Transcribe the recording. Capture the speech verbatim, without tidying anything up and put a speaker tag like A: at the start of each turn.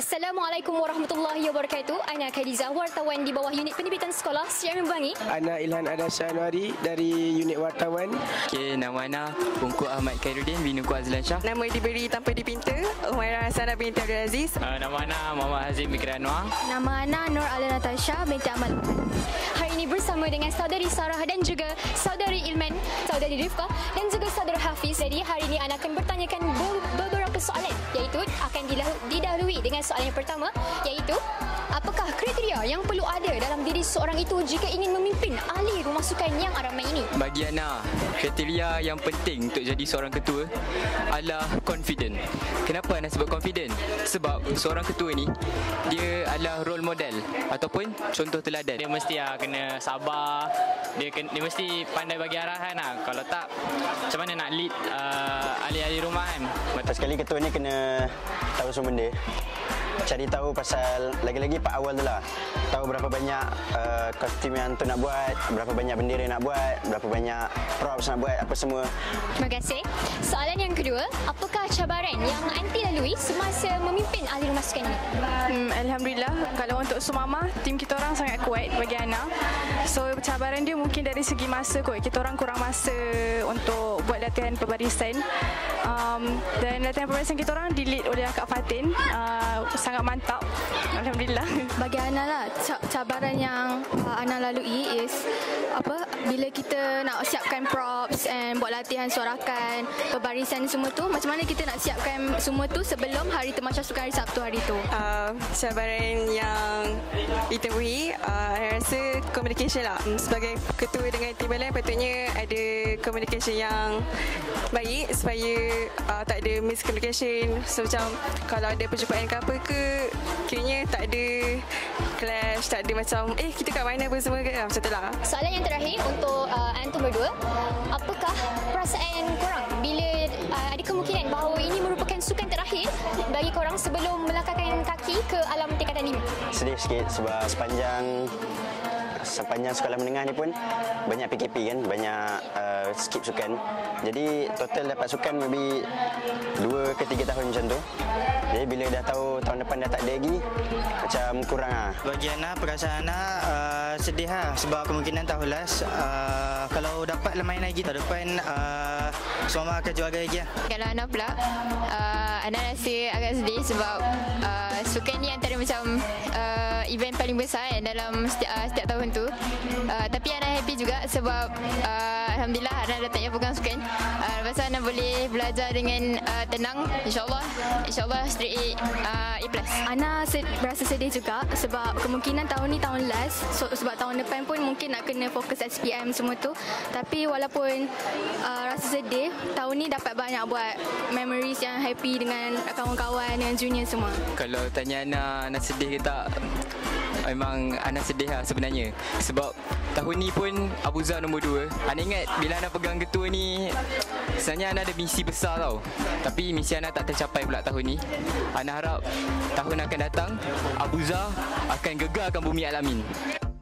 A: Assalamualaikum warahmatullahi wabarakatuh. Ana Khadijah, wartawan di bawah unit penerbitan sekolah Syiar Membangi.
B: Ana Ilhan Adasya Anwari dari unit wartawan.
C: Okay, nama Ana Ungku Ahmad Khairuddin bin Ungku Azlan Shah.
D: Nama diberi tanpa dipinta, Umairah Hasanah binti Abdul Aziz.
C: Uh, nama Ana Muhammad Hazim Mikir Anwar.
A: Nama Ana Nur Alina Natasha binti Amal. Hari ini bersama dengan saudari Sarah dan juga saudari Ilman, saudari Rifqah dan juga saudara Hafiz. Jadi hari ini Ana akan bertanyakan beberapa soalan, iaitu akan didahului dengan soalan yang pertama, iaitu apakah kriteria yang perlu ada dalam diri seorang itu jika ingin memimpin ahli rumah sukan yang ramai ini?
C: Bagi Ana, kriteria yang penting untuk jadi seorang ketua adalah confident. Kenapa Ana sebut confident? Sebab seorang ketua ni dia adalah role model ataupun contoh teladan. Dia mesti lah kena sabar, dia, kena, dia mesti pandai bagi arahan lah. Kalau tak, macam mana nak lead uh, ahli-ahli rumah kan?
E: Lepas sekali ketua ni kena tahu semua benda, cari tahu pasal lagi-lagi part awal tu lah, tahu berapa banyak uh, kostum yang tu nak buat, berapa banyak bendera nak buat, berapa banyak props nak buat, apa semua.
A: Terima kasih. Soalan yang kedua, apakah cabaran yang anti lalui semasa memimpin ahli rumah sukan ini?
D: Hmm, Alhamdulillah, kalau untuk Sumama, tim kita orang sangat kuat bagi Ana. So cabaran dia mungkin dari segi masa kot. Kita orang kurang masa untuk buat latihan perbarisan. Um, dan latihan perbarisan kita orang di-lead oleh Kak Fatin. Uh, sangat mantap. Alhamdulillah.
F: Bagi Ana lah, cabaran yang uh, Ana lalui is apa, bila kita nak siapkan props and buat latihan sorakan, perbarisan semua tu, macam mana kita nak siapkan semua tu sebelum hari Tamasya Sukan hari Sabtu hari tu?
D: Uh, cabaran yang ditemui, uh, saya rasa communication lah. Sebagai ketua dengan tim lain, patutnya ada communication yang baik supaya uh, tak ada miscommunication. So macam kalau ada perjumpaan ke apa ke, kiranya tak ada clash, tak ada macam eh kita kat mana apa semua ke, macam tu lah.
A: Soalan yang terakhir untuk uh, antum berdua, apakah perasaan korang bila uh, ada kemungkinan bahawa ini merupakan sukan terakhir bagi korang sebelum melangkahkan kaki ke alam tingkatan lima?
E: Sedih sikit sebab sepanjang sepanjang sekolah menengah ni pun banyak P K P kan, banyak uh, skip sukan. Jadi total dapat sukan maybe dua ke tiga tahun macam tu. Jadi bila dah tahu tahun depan dah tak ada lagi, macam kurang lah.
G: Bagi Ana, perasaan Ana uh, sedih lah sebab kemungkinan tahun last uh, kalau dapat main lagi tahun depan uh, semua akan juara lagi lah.
H: Kalau Ana pula, uh, Ana rasa agak sedih sebab uh, sukan ni antara macam uh, event paling besar kan dalam setiap, uh, setiap tahun tu. Uh, tapi Ana happy juga sebab uh, Alhamdulillah Ana dah tak payah pegang sukan. Uh, lepas tu Ana boleh belajar dengan uh, tenang, insyaAllah. InsyaAllah straight uh, A plus.
F: Ana sed, berasa sedih juga sebab kemungkinan tahun ni tahun last, so, sebab tahun depan pun mungkin nak kena fokus S P M semua tu. Tapi walaupun uh, rasa sedih, tahun ni dapat banyak buat memories yang happy dengan kawan-kawan, dengan junior semua.
C: Kalau tanya Ana, Ana sedih ke tak? Memang Ana sedih lah sebenarnya. Sebab tahun ni pun Abuza nombor dua. Ana ingat bila Ana pegang ketua ni, sebenarnya Ana ada misi besar tau. Tapi misi Ana tak tercapai pula tahun ni. Ana harap tahun akan datang Abuza akan gegarkan bumi alamin.